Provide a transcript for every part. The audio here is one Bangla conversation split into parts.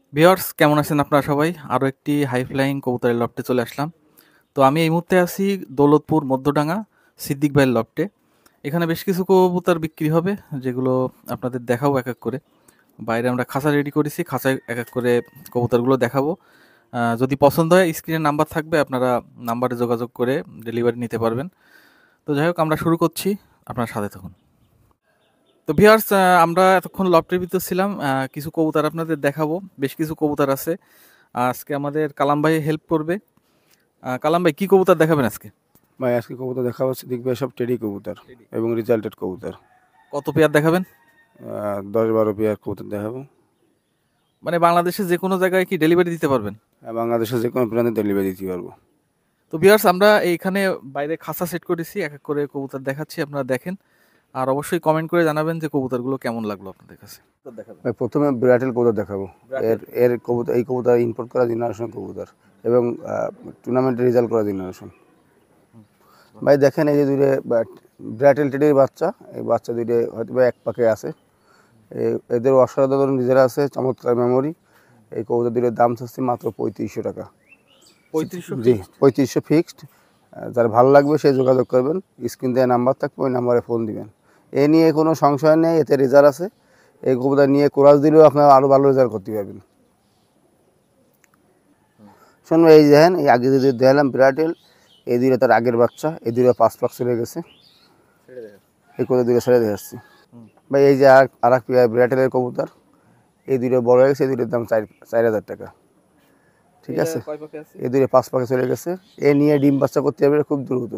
ভিউয়ার্স কেমন আছেন আপনারা সবাই? আরো একটি হাই ফ্লাইং কবুতরের লফটে চলে আসলাম। তো আমি এই মুহূর্তে আছি দৌলতপুর মধ্যডাঙ্গা সিদ্দিক ভাইয়ের লফটে। এখানে বেশ কিছু কবুতর বিক্রি হবে যেগুলো আপনাদের দেখাবো এক এক করে। বাইরে আমরা খাঁচা রেডি করেছি, খাঁচায় এক এক করে কবুতরগুলো দেখাবো। যদি পছন্দ হয় স্ক্রিনে নাম্বার থাকবে, আপনারা নাম্বারে যোগাযোগ করে ডেলিভারি নিতে পারবেন। তো যাই হোক আমরা শুরু করছি, আপনার সাথে থাকুন। তো ভিউয়ার্স আমরা এতক্ষণ লফটের ভিতর ছিলাম, কিছু কবুতর আপনাদের দেখাবো। বেশ কিছু কবুতর আছে। আজকে আমাদের কালাম ভাই হেল্প করবে। কালাম ভাই কি কবুতর দেখাবেন আজকে? ভাই আজকে কবুতর দেখাবো সিদ্দিক ভাই, সব টেডি কবুতর এবং রেজাল্টেড কবুতর। কত পেয়ার দেখাবেন? 10-12 পেয়ার কবুতর দেখাবো। মানে বাংলাদেশে যে কোনো জায়গায় কি ডেলিভারি দিতে পারবেন? বাংলাদেশের যে কোনো প্রান্তে ডেলিভারি দিতে পারবো। তো ভিউয়ার্স আমরা এইখানে বাইরে খাঁচা সেট করেছি, এক এক করে কবুতর দেখাচ্ছি, আপনারা দেখেন। আর অবশ্যই কমেন্ট করে জানাবেন যে কবুতরগুলো কেমন লাগলো আপনাদের কাছে। দেখাবেন ভাই প্রথমে ব্রাটেল কবুতর দেখাবো। এর কবুতর, এই কবুতর ইম্পোর্ট করা জেনারেশন কবুতর এবং টুর্নামেন্টে রেজাল্ট করা জেনারেশন। ভাই দেখেন এই যে দুইটা ব্রাটেল টেডির বাচ্চা, এই বাচ্চা দুইটা হয়তো বা এক পাকে আছে। এদের অসাধারণ নিজেরা আছে, চমৎকার মেমোরি। এই কবুতর দুটোর দাম চাচ্ছি মাত্র 3500 টাকা। 3500? জি, 3500 ফিক্সড। যার ভালো লাগবে সে যোগাযোগ করবেন, স্ক্রিন দেওয়া নাম্বার থাকবে, ওই নাম্বারে ফোন দিবেন। এ নিয়ে কোনো সংশয় নেই, এতে রেজাল্ট আছে। এই কবুতর নিয়ে কোরাস দিলেও আপনারা আরও ভালো রেজাল্ট করতে পারবেন। শুনবো এই দেখেন, এই আগে যদি দেখালাম বিরাটেল, এই দুটো তার আগের বাচ্চা, এই দুটো 5 পাক চলে গেছে। এই কবুতর দুটো ছেড়ে দিয়ে আসছি ভাই। এই যে আর এক বিরাটেলের কবুতর, এই দুটো বড় হয়ে গেছে, এই দুটোর দাম 4,000 টাকা। ঠিক আছে, এই দুটো 5 পাকে চলে গেছে। এ নিয়ে ডিম বাচ্চা করতে পারবে খুব দ্রুত।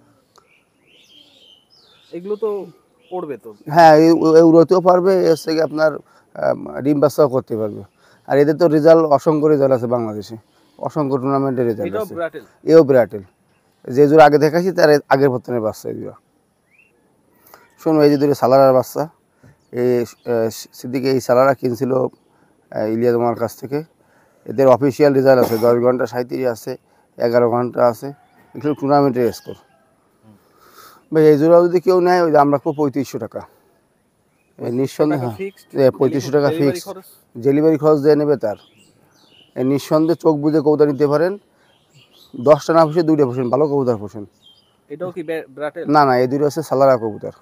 এগুলো তো পড়বে তো? হ্যাঁ, উড়তেও পারবে, এর থেকে আপনার ডিম বাচ্চাও করতে পারবে। আর এদের তো রেজাল্ট, অসংখ্য রেজাল্ট আছে বাংলাদেশে, অসংখ্য টুর্নামেন্টের রেজাল্ট আছে। এও বিরাটেল, যে জোর আগে দেখাচ্ছি তার আগের পত্তনের বাচ্চা এগুলো। শোনো এই যে দুটো সালারার বাচ্চা, এই সিদ্দিকে এই সালারা কিনছিল ইলিয়া তোমার কাছ থেকে। এদের অফিসিয়াল রেজাল্ট আছে, 10 ঘন্টা 37 আছে, 11 ঘন্টা আছে। এগুলো টুর্নামেন্টের স্কোর। ভাই এই জোড়া যদি কেউ নেয়, ওই দাম রাখবো 3500 টাকা। নিঃসন্দেহে 3500 টাকা ফিক্স। ডেলিভারি খরচ দিয়ে নেবে তার। নিঃসন্দেহে চোখ বুঝে কবুতর নিতে পারেন। 10টা না পোষে 2টা পোষেন, ভালো কবুতর পোষেন। এটাও কি ব্রাটেল? না না, এই দুটো হচ্ছে সালারা কবুতর।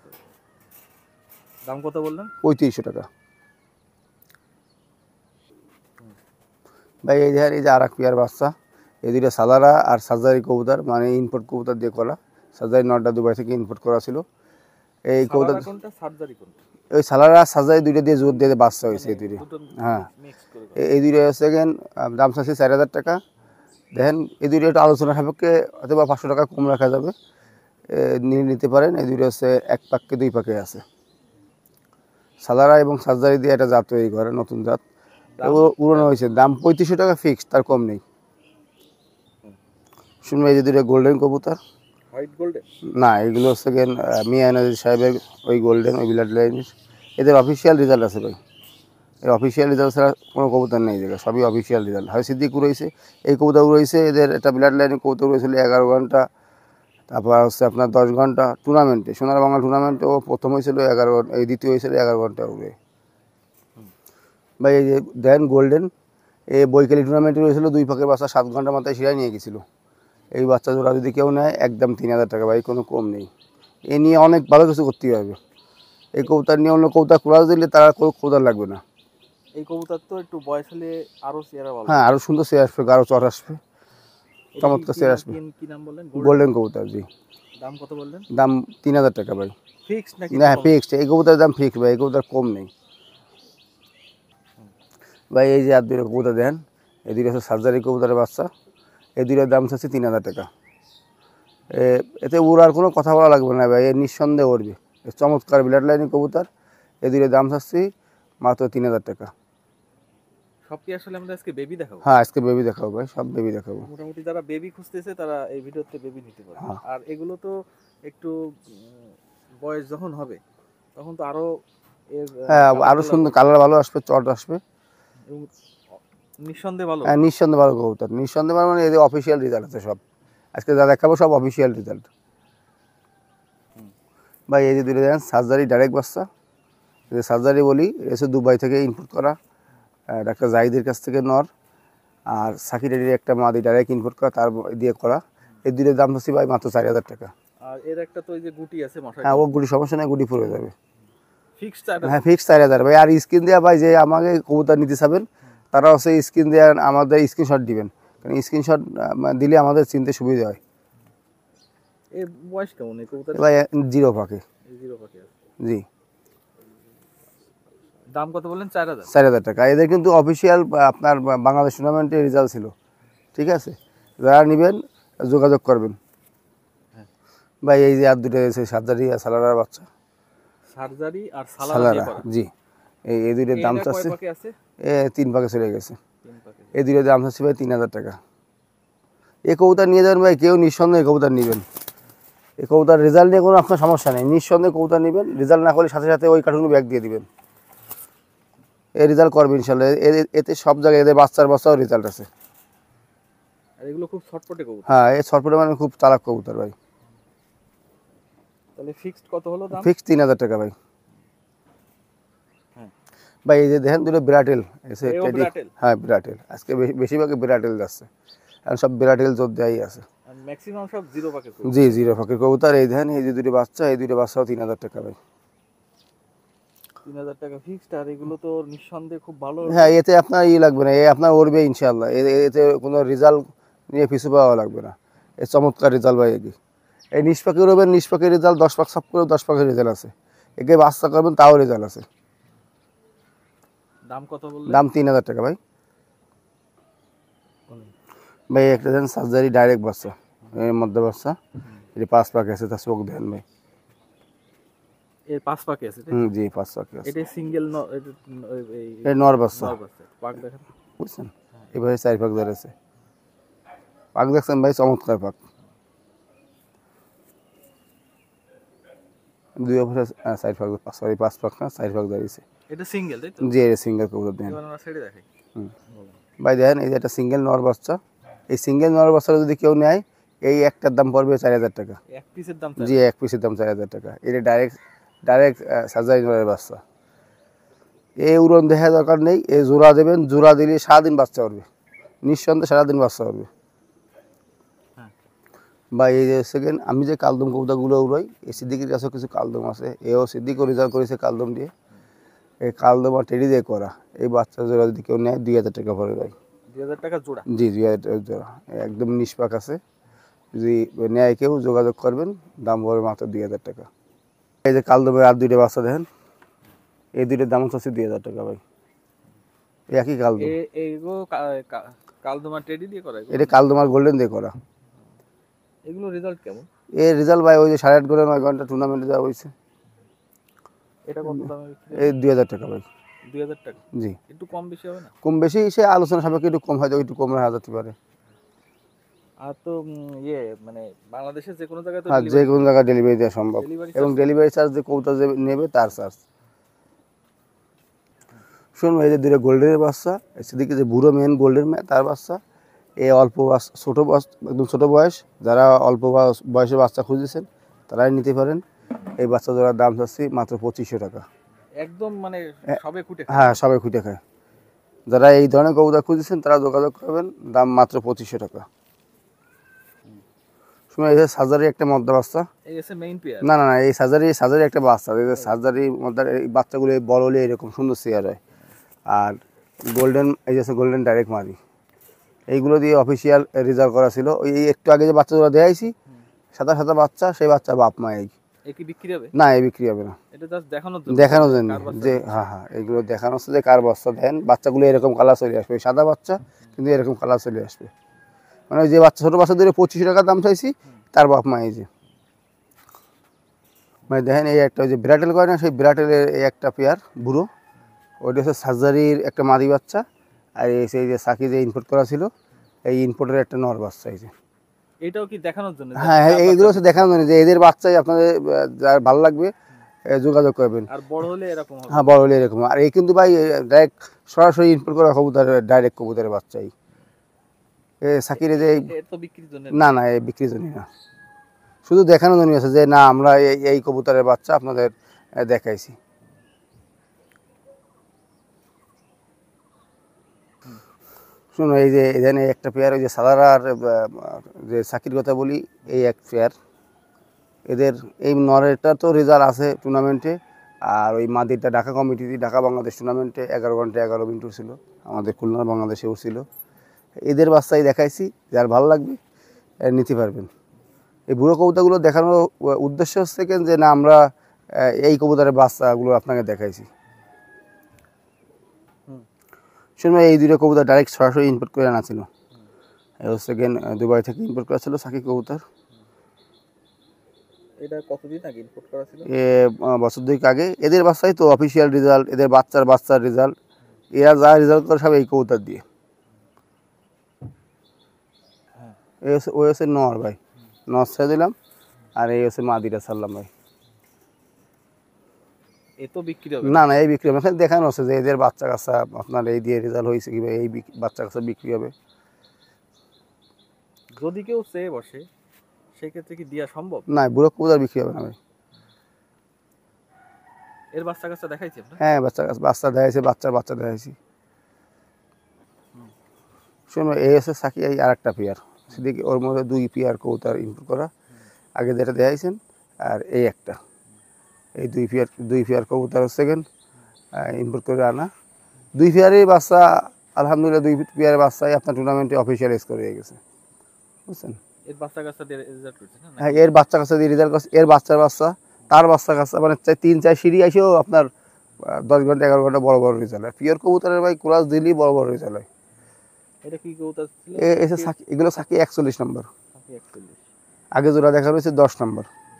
দাম কত বললেন? 3500 টাকা। ভাই এই দেখেন, এই যে আর এক পেয়ার বাচ্চা, এই দুটো সালারা আর সার্জারি কবুতর, মানে ইম্পোর্ট কবুতর দিয়ে করা। সার্জারি নটটা দুবাই থেকে ইম্পোর্ট করা ছিল। এই কবুতর ওই সালারা সার্জারি দুইটা দিয়ে জোর দিয়ে বাচ্চা হয়েছে এই দুটো। হ্যাঁ, এই দুইটা সেকেন্ড দাম চাচ্ছি 4,000 টাকা। দেখেন এই দুইটা একটু আলোচনা সাপেক্ষে অথবা 500 টাকা কম রাখা যাবে, নিয়ে নিতে পারেন। এই দুইটা হচ্ছে 1 পাককে 2 পাকে আছে। সালারা এবং সার্জারি দিয়ে একটা জাত তৈরি করে, নতুন জাত উড়ানো হয়েছে। দাম 3500 টাকা ফিক্সড, তার কম নেই। শুনবে এই যে দুটো গোল্ডেন কবুতর। না, এগুলো হচ্ছে মিয়া এনাজি সাহেবের ওই গোল্ডেন, ওই ব্লাড লাইনের। এদের অফিসিয়াল রেজাল্ট আছে ভাই। এই অফিসিয়াল রেজাল্ট ছাড়া কোনো কবুতর নেই জায়গা, সবই অফিসিয়াল রেজাল্ট। হয় সিদ্দিক উড়াইছে, এই কবুতর উড়াইছে। এদের একটা ব্লাড লাইনের কবুতর উড়েছিল 11 ঘন্টা। তারপর হচ্ছে আপনার 10 ঘন্টা টুর্নামেন্টে, সোনার বাংলা টুর্নামেন্টে ও প্রথম হয়েছিল 11 ঘন্টা, এই দ্বিতীয় হয়েছিল 11 ঘন্টা উড়ে। ভাই এই যে দেন গোল্ডেন, এই বৈকালি টুর্নামেন্টে হয়েছিল 2 পাকের বাচ্চা, 7 ঘন্টা মাথায় শিরায় নিয়ে গেছিলো। এই বাচ্চা জোড়া যদি কেউ নেয়, একদম 3000 টাকা ভাই, কোনো কম নেই। এ নিয়ে অনেক ভালো কিছু করতে হবে। এই কবুতর নিয়ে অন্য কবুতর ক্রস দিলে তারা কবুতর লাগবে না। এই কবুতর তো একটু বয়স হলে আরো চেহারা ভালো। হ্যাঁ, আরও সুন্দর চেয়ার আসবে, আরও চর আসবে, চমৎকার চেয়ার আসবে। কি নাম বললেন? গোল্ডেন কবুতর, জি। দাম কত বললেন? দাম 3000 টাকা ভাই। ফিক্সড নাকি? না, হ্যাঁ ফিক্সড। এই কবুতরের দাম ফিক্সড ভাই, এই কবুতর কম নেই ভাই। এই যে আর দুটো কবুতর দেন, এই দুটো হচ্ছে সার্জারি কবুতরের বাচ্চা। এই দুটোর দাম চাচ্ছে 3000 টাকা। এতে উড়ার কোনো কথা বলা লাগবে না ভাই, এর নিঃসন্দেহে উড়বে। চমৎকার ব্লাড লাইনের কবুতর। এই দুটোর দাম চাচ্ছি মাত্র 3000 টাকা। সব কি আসলে আমরা আজকে বেবি দেখাবো? হ্যাঁ, আজকে বেবি দেখাবো ভাই, সব বেবি দেখাবো। মোটামুটি যারা বেবি খুঁজতেছে তারা এই ভিডিওতে বেবি নিতে পারে। আর এগুলো তো একটু বয়স যখন হবে তখন তো আরো হ্যাঁ, আরও সুন্দর কালার ভালো আসবে, চট আসবে। নিঃসন্দেহে ভালো। হ্যাঁ, নিঃসন্দেহে ভালো কবুতর, নিঃসন্দেহে ভালো। মানে এদের অফিসিয়াল রেজাল্ট আছে সব। আজকে যা দেখাবো সব অফিসিয়াল রেজাল্ট ভাই। এই যে দুটো দেখেন সার্জারি ডাইরেক্ট বাচ্চা, সার্জারি বলি, এসে দুবাই থেকে ইম্পোর্ট করা। ডাক্তার জাহিদের কাছ থেকে নর, আর সাকিরের একটা মাদি ডাইরেক্ট ইনপুট করা, তার দিয়ে করা। এই দুটোর দাম হচ্ছে ভাই মাত্র 4000 টাকা। আর এর একটা তো ওই যে গুটি আছে মশা, হ্যাঁ ও গুটি সমস্যা নেই, গুটি পড়ে যাবে। ফিক্সড 4000? হ্যাঁ ফিক্স 4000 ভাই। আর স্ক্রিন দেওয়া ভাই, যে আমাকে কবুতর নিতে চাবেন তারা হচ্ছে স্ক্রিন দেওয়া আমাদের স্ক্রিনশট দিবেন, কারণ স্ক্রিনশট দিলে আমাদের চিনতে সুবিধা হয়। এর বয়স কেমন এই কবুতর? ভাই 0 পাখি। 0 পাখি আছে। জি। দাম কত বললেন? 4000? 4000 টাকা। এদের কিন্তু অফিসিয়াল আপনার বাংলাদেশ টুর্নামেন্টের রেজাল্ট ছিল, ঠিক আছে? যারা নেবেন যোগাযোগ করবেন। ভাই এই যে আর দুটো এসে সার্জারি আর সালারার বাচ্চা। সার্জারি আর সালারা সালারা, দিয়ে করা? জি। এই দুটোর দাম এটা কয় চাচ্ছে, পাখি আছে? 3 পাকে চলে গেছে। 3 পাখি। এই দুটোর দাম চাচ্ছে ভাই 3000 টাকা। এই কবুতর নিয়ে যাবেন ভাই, কেউ নিঃসন্দেহে কবুতর নেবেন। এই কবুতর রেজাল্ট নিয়ে কোনো আপনার সমস্যা নেই, নিঃসন্দেহে কবুতর নেবেন। রেজাল্ট না করলে সাথে সাথে ওই কার্টুন ব্যাগ দিয়ে দিবেন, এই রেজাল্ট করবে ইনশাল্লাহ। এতে সব জায়গায় এদের বাচ্চাও রেজাল্ট আছে। আর এগুলো খুব ছটপটে কবুতর। হ্যাঁ এই ছটফটে মানে খুব চালাক কবুতর ভাই। তাহলে ফিক্সড কত হলো দাম? ফিক্স 3000 টাকা ভাই। হ্যাঁ ভাই এই যে দেখেন দুটো বিরাটেল এসে এও টেডি। বিরাটেল? হ্যাঁ বিরাটেল, আজকে বেশিরভাগই বিরাটেল যাচ্ছে, কারণ সব বিরাটেল জোর দেওয়াই আছে। আর ম্যাক্সিমাম সব 0 পাখি কবুতর। জি 0 ফাঁকের কবুতর। এই দেখেন এই যে দুটো বাচ্চা, এই দুটো বাচ্চাও 3000 টাকা ভাই। 3000 টাকা ফিক্সড। আর এগুলো তো নিঃসন্দেহে খুব ভালো। হ্যাঁ এতে আপনার লাগবে না, আপনার উড়বে ইনশাল্লাহ। এতে কোনো রেজাল্ট নিয়ে পিছু পাওয়া লাগবে না। এই চমৎকার রেজাল্ট ভাই। এই নিষ্পাখি উড়বেন, নিষ্পাখির রেজাল্ট 10 পাখ সব করে 10 পাখের রেজাল্ট আছে। একে বাচ্চা করবেন তাও রেজাল্ট আছে। দাম কত বললেন? দাম 3000 টাকা ভাই। ভাই একটা দেন সার্জারি ডাইরেক্ট বাচ্চা, এর মধ্যে বাচ্চা, এটা 5 পাখ আছে, তার চোখ দেন ভাই। এর 5 পাখি আছে? জি 5 পাখ আছে। এটা সিঙ্গেল এই নর বাচ্চা, পাক দেখেন বুঝছেন? এবারে 4 পাখ ধরেছে। পাক দেখছেন ভাই, চমৎকার পাক। দুই অবস্থা 4 পাখ, সরি 5 পাখ না, 4 পাখ ধরেছে। এটা সিঙ্গেল তাই তো? জি এটা সিঙ্গেল কবুতর দেন এবার আমরা ছেড়ে দেখাই। ভাই। দেখেন এই যে একটা সিঙ্গেল নর বাচ্চা, এই সিঙ্গেল নর বাচ্চাটা যদি কেউ নেয়, এই একটার দাম পড়বে 4000 টাকা। এক পিসের দাম? জি এক পিসের দাম 4000 টাকা। এটা ডাইরেক্ট সার্জারি নরের বাচ্চা। এই উড়ন দেখা দরকার নেই, এই জোড়া দেবেন, জোড়া দিলে সারাদিন বাচ্চা করবে, নিঃসন্দেহে সারাদিন বাচ্চা করবে। বা এই যে সেকেন্ড আমি যে কালদম কবুতরগুলো উড়াই, এই সিদ্দিকের কাছেও কিছু কালদম আছে, এও সিদ্দিকও রেজাল্ট করেছে কালদম দিয়ে। এই কালদম আর টেডি দিয়ে করা এই বাচ্চা জোড়া যদি কেউ নেয় 2000 টাকা পড়ে যায়। 2000 টাকা জোড়া? জি 2000 টাকা জোড়া, একদম নিষ্পাক আছে। যদি নেয় কেউ যোগাযোগ করবেন, দাম পড়বে মাত্র 2000 টাকা। এই যে কালদমের আর দুইটা বাচ্চা দেখেন, এই দুইটার দাম হচ্ছে 2000 টাকা ভাই। একই কালদম। এইগুলো কালদমা টেডি দিয়ে করা? এটা কালদম আর গোল্ডেন দিয়ে করা। এগুলো রেজাল্ট কেমন? এর রেজাল্ট ভাই ওই যে 8.5 ঘন্টা 9 ঘন্টা টুর্নামেন্টে যাওয়া হয়েছে। এটা কত দামে বিক্রি? এই 2000 টাকা ভাই। 2000 টাকা? জি একটু কম বেশি হবে না? কম বেশি সে আলোচনা সাপেক্ষে একটু কম, হয়তো একটু কম রাখা যেতে পারে। আর তো ইয়ে মানে বাংলাদেশের যে কোনো জায়গায় তো হ্যাঁ যে কোনো জায়গায় ডেলিভারি দেওয়া সম্ভব, Delivery এবং ডেলিভারি চার্জ যে কৌটা যে নেবে তার চার্জ। শুনুন এই যে দুটো গোল্ডেনের বাচ্চা, সেদিকে যে বুড়ো মেন গোল্ডেন তার বাচ্চা, এই অল্প ছোটো একদম ছোটো বয়স, যারা অল্প বয়সে বাচ্চা খুঁজেছেন তারাই নিতে পারেন। এই বাচ্চা জোড়ার দাম চাচ্ছি মাত্র 2500 টাকা। একদম মানে সবে খুঁটে? হ্যাঁ সবাই খুঁটে খায়। যারা এই ধরনের কবুতর খুঁজেছেন তারা যোগাযোগ করবেন, দাম মাত্র 2500 টাকা। শুনুন এই যে সার্জারি একটা মদ্দা বাচ্চা, এই এসে মেইন পেয়ার? না না না, এই সার্জারি একটা বাচ্চা, এই যে সার্জারির মধ্যে এই বাচ্চাগুলো বড় হলে এরকম সুন্দর চেয়ার হয়। আর গোল্ডেন, এই যে গোল্ডেন ডাইরেক্ট মারি, এইগুলো দিয়ে অফিসিয়াল রেজাল্ট করা ছিল। ওই একটু আগে যে বাচ্চাগুলো দেখাইছি সাদা সাদা বাচ্চা, সেই বাচ্চা বাপ মা এই। এ কি বিক্রি হবে? না এই বিক্রি হবে না, এটা জাস্ট দেখানোর জন্য? দেখানোর জন্য যে হ্যাঁ এইগুলো দেখানো হচ্ছে যে কার বাচ্চা। দেখেন বাচ্চাগুলো এরকম কালার চলে আসবে, সাদা বাচ্চা কিন্তু এরকম কালার চলে আসবে। মানে যে বাচ্চা ছোটো বাচ্চা ধরে 2500 টাকা দাম চাইছি, তার বাপ মা এই যে। মানে দেখেন এই একটা ওই যে বিরাটেল করে না, সেই বিরাটেলের এই একটা পেয়ার বুড়ো, ওইটা হচ্ছে সার্জারির একটা মাদি বাচ্চা। আর এই সেই যে সাকি যে ইনপুট করা ছিল, এই ইনপুটের একটা নর বাচ্চা এই যে। এটাও কি দেখানোর জন্য? হ্যাঁ এইগুলো হচ্ছে দেখানোর জন্য, যে এদের বাচ্চাই আপনাদের যার ভালো লাগবে যোগাযোগ করবেন। আর বড় হলে এরকম হবে? হ্যাঁ বড় হলে এরকম। আর এই কিন্তু ভাই ডাইরেক্ট সরাসরি ইনপুট করা কবুতর, ডাইরেক্ট কবুতরের বাচ্চাই। সাকিরে যে তো বিক্রির জন্য? না না এই বিক্রির জন্য না, শুধু দেখানোর জন্য আছে যে না আমরা এই কবুতরের বাচ্চা আপনাদের দেখাইছি। শুনো এই যে এখানে একটা পেয়ার, ওই যে সাদারা আর যে সাকির কথা বলি, এই এক পেয়ার। এদের এই নরেরটা তো রেজাল্ট আছে টুর্নামেন্টে, আর ওই মাদিরটা ঢাকা কমিটি, ঢাকা বাংলাদেশ টুর্নামেন্টে 11 ঘন্টা 11 মিনিট ছিল, আমাদের খুলনা বাংলাদেশেও ছিল। এদের বাচ্চাই দেখাইছি, যার ভালো লাগবে নিতে পারবেন। এই বুড়ো কবুতরগুলো দেখানোর উদ্দেশ্য হচ্ছে কেন, যে না আমরা এই কবুতরের বাচ্চাগুলো আপনাকে দেখাইছি। শুনবো এই দুটো কবুতর ডাইরেক্ট সরাসরি ইম্পোর্ট করে আনা ছিল। এই হচ্ছে গেন দুবাই থেকে ইম্পোর্ট করা ছিল সাকি কবুতর। এটা কতদিন আগে ইম্পোর্ট করা ছিল? বছর দুই আগে। এদের বাচ্চাই তো অফিসিয়াল রেজাল্ট, এদের বাচ্চার রেজাল্ট, এরা যা রেজাল্ট করে সব এই কবুতর দিয়ে। ওই হচ্ছে নর ভাই, নর ছেড়ে দিলাম, আর এই হচ্ছে মাদিটা ছাড়লাম ভাই। এ তো বিক্রি হবে না, এই বিক্রি হবে, দেখানো হচ্ছে যে এদের বাচ্চা কাচ্চা আপনার এই দিয়ে রেজাল্ট হয়েছে কিভাবে, এই বাচ্চা কাচ্চা বিক্রি হবে। যদি কেউ চেয়ে বসে সেক্ষেত্রে কি দেওয়া সম্ভব? না, বুড়ো কবুতর বিক্রি হবে না ভাই। এর বাচ্চা কাচ্চা দেখাইছি আপনার? হ্যাঁ, বাচ্চা দেখাইছি, বাচ্চা দেখাইছি। শুনো এই হচ্ছে সাকি, এই আর একটা পেয়ার সেদিকে, ওর মধ্যে 2 পেয়ার কবুতর ইম্পোর্ট করা, আগে যেটা দেখাইছেন, আর এই একটা, এই 2 পেয়ার কবুতর হচ্ছে গেন ইম্পোর্ট করে আনা। 2 পেয়ারের বাচ্চা আলহামদুলিল্লাহ, 2 পেয়ারের বাচ্চাই আপনার টুর্নামেন্টে অফিসিয়াল স্কোর হয়ে গেছে, বুঝছেন। এর বাচ্চা কাচ্চা দিয়ে রেজাল্ট করছে না? হ্যাঁ, এর বাচ্চা কাচ্চা দিয়ে রেজাল্ট করছে, এর বাচ্চা তার বাচ্চা কাচ্চা, মানে 3-4 সিঁড়ি আসেও আপনার 10 ঘন্টা 11 ঘন্টা বড় বড় রেজাল্ট হয়। পিওর কবুতরের ভাই ক্লাস দিলেই বড় বড় রেজাল্ট হয়। এটা কি কবুতর ছিল? এগুলো সাকি 41 নম্বর, সাকি 41। আগে জোড়া দেখা হয়েছে 10 নম্বর।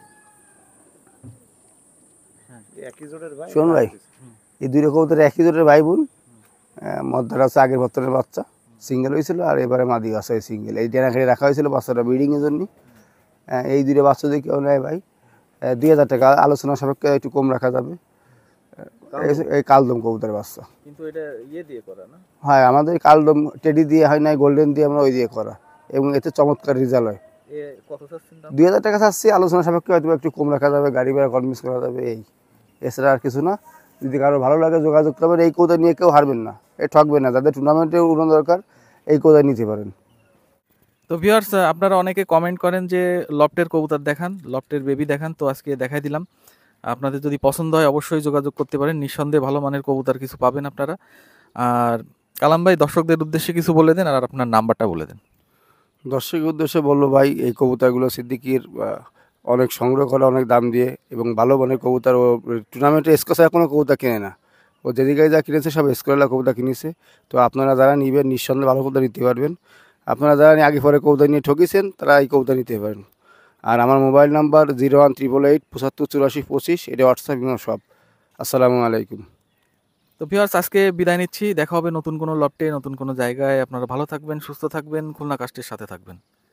হ্যাঁ, একই জোড়ের ভাই। শোন ভাই, এই 2 কবুতর একই জোড়ের ভাই বোন। মধ্যটা হচ্ছে আগের বছরের বাচ্চা, সিঙ্গেল হয়েছিল, আর এবারে মাদি বাচ্চা সিঙ্গেল। এই ডেনাখালি রাখা হয়েছিল বাচ্চাটা ব্রিডিংয়ের জন্য। এই 2 বাচ্চা যদি কেউ নেয় ভাই, 2000 টাকা আলোচনা সাপেক্ষে একটু কম রাখা যাবে। এই কালদম কবুতরের বাচ্চা, কিন্তু এটা ইয়ে দিয়ে করা না? হ্যাঁ, আমাদের কালদম টেডি দিয়ে হয় না, গোল্ডেন দিয়ে আমরা ওই দিয়ে করা, এবং এতে চমৎকার রেজাল্ট হয়। কত চাচ্ছেন দাম? 2000 টাকা চাচ্ছি, আলোচনা সাপেক্ষে হয়তো একটু কম রাখা যাবে, গাড়ি ভাড়া কনভিন্স করা যাবে, এই এছাড়া আর কিছু না। যদি কারো ভালো লাগে যোগাযোগ করবেন, এই কবুতর নিয়ে কেউ হারবেন না, ঠকবেন না। যাদের টুর্নামেন্টে উড়ানো দরকার এই কবুতর নিতে পারেন। তো ভিউয়ার্স, আপনারা অনেকে কমেন্ট করেন যে লফটের কবুতর দেখান, লফটের বেবি দেখান, তো আজকে দেখাই দিলাম। আপনাদের যদি পছন্দ হয় অবশ্যই যোগাযোগ করতে পারেন, নিঃসন্দেহে ভালো মানের কবুতর কিছু পাবেন আপনারা। আর কালাম ভাই, দর্শকদের উদ্দেশ্যে কিছু বলে দেন, আর আপনার নাম্বারটা বলে দেন। দর্শকের উদ্দেশ্যে বললো ভাই, এই কবুতরগুলো সিদ্দিকির অনেক সংগ্রহ করে, অনেক দাম দিয়ে, এবং ভালো মানের কবুতর। ও টুর্নামেন্টে স্কোয়ার কোনো কবুতর কিনে না, ও যেদিকে যা কিনেছে সব স্কোয়ারলা কবুতর কিনেছে। তো আপনারা যারা নিবেন নিঃসন্দেহে ভালো কবুতর নিতে পারবেন। আপনারা যারা আগে পরে কবুতর নিয়ে ঠকেছেন তারা এই কবুতর নিতে পারেন। আর আমার মোবাইল নাম্বার 01888 75 84 25, এটা হোয়াটসঅ্যাপ এবং সব। আসসালামু আলাইকুম। তো ভিউয়ার্স, আজকে বিদায় নিচ্ছি। দেখা হবে নতুন কোনো লফটে, নতুন কোনো জায়গায়। আপনারা ভালো থাকবেন, সুস্থ থাকবেন, খুলনা কাস্টের সাথে থাকবেন।